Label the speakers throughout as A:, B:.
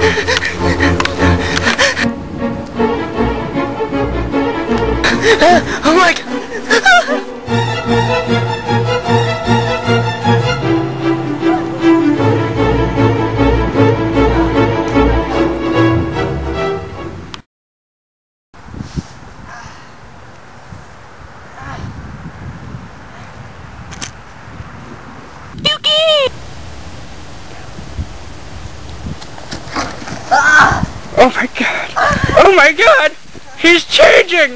A: Oh my God!
B: Oh my God! Oh my God! He's changing!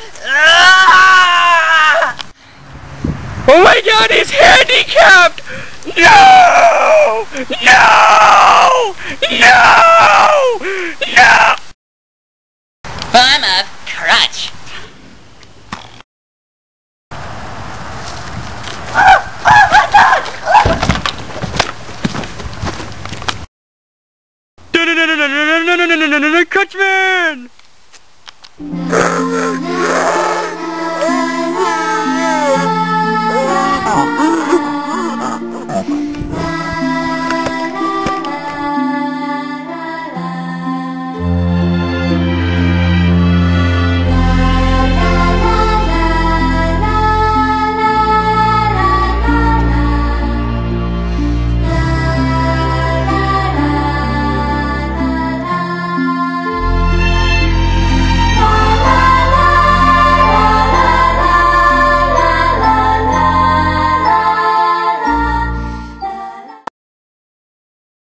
B: Oh my God, he's handicapped! No! No! No! No!
A: I'm a crutch.
B: No, Crutchman!